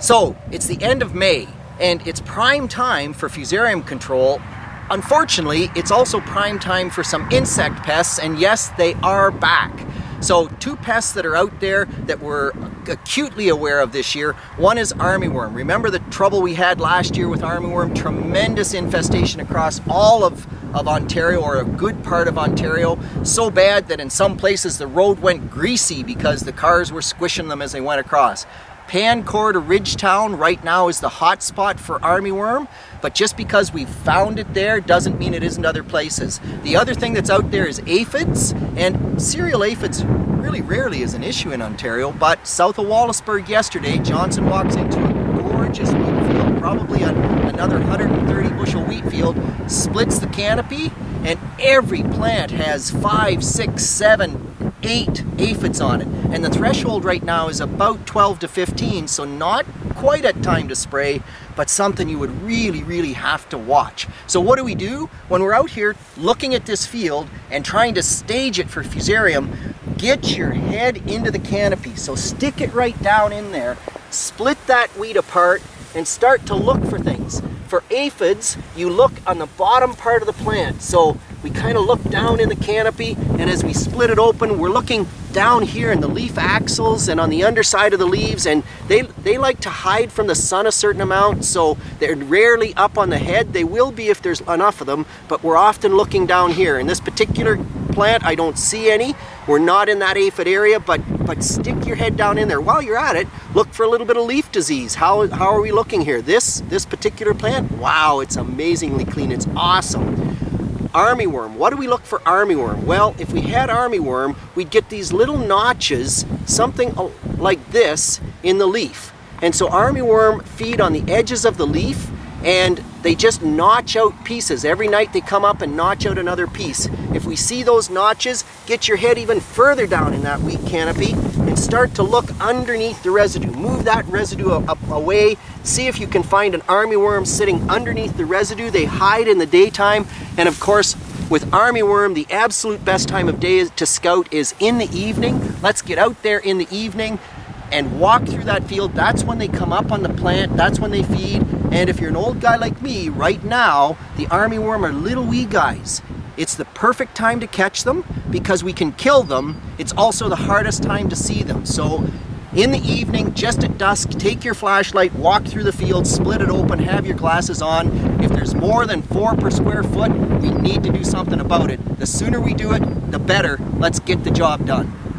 So it's the end of May and it's prime time for fusarium control. Unfortunately, it's also prime time for some insect pests, and yes, they are back. So two pests that are out there that we're acutely aware of this year. One is armyworm. Remember the trouble we had last year with armyworm? Tremendous infestation across all of Ontario, or a good part of Ontario. So bad that in some places the road went greasy because the cars were squishing them as they went across. Pancourt to Ridgetown right now is the hot spot for armyworm, but just because we found it there doesn't mean it isn't other places. The other thing that's out there is aphids, and cereal aphids really rarely is an issue in Ontario, but south of Wallaceburg yesterday, Johnson walks into a gorgeous wheat field, probably another 130 bushel wheat field, splits the canopy, and every plant has 5, 6, 7, 8 aphids on it, and the threshold right now is about 12 to 15, so not quite at time to spray, but something you would really have to watch. So what do we do when we're out here looking at this field and trying to stage it for fusarium? Get your head into the canopy, so stick it right down in there, split that wheat apart, and start to look for things. For aphids, you look on the bottom part of the plant. So we kind of look down in the canopy, and as we split it open, we're looking down here in the leaf axils and on the underside of the leaves, and they like to hide from the sun a certain amount, so they're rarely up on the head. They will be if there's enough of them, but we're often looking down here. In this particular plant, I don't see any. We're not in that aphid area, but stick your head down in there. While you're at it, look for a little bit of leaf disease. How are we looking here? This particular plant, wow, it's amazingly clean. It's awesome. Armyworm. What do we look for armyworm? Well, if we had armyworm, we'd get these little notches, something like this, in the leaf. And so armyworm feed on the edges of the leaf, and they just notch out pieces. Every night they come up and notch out another piece. If we see those notches, get your head even further down in that wheat canopy and start to look underneath the residue. Move that residue away. See if you can find an armyworm sitting underneath the residue. They hide in the daytime, and of course with armyworm, the absolute best time of day to scout is in the evening. Let's get out there in the evening and walk through that field. That's when they come up on the plant, that's when they feed. And if you're an old guy like me, right now, the armyworm are little wee guys. It's the perfect time to catch them because we can kill them. It's also the hardest time to see them. So in the evening, just at dusk, take your flashlight, walk through the field, split it open, have your glasses on. If there's more than 4 per square foot, we need to do something about it. The sooner we do it, the better. Let's get the job done.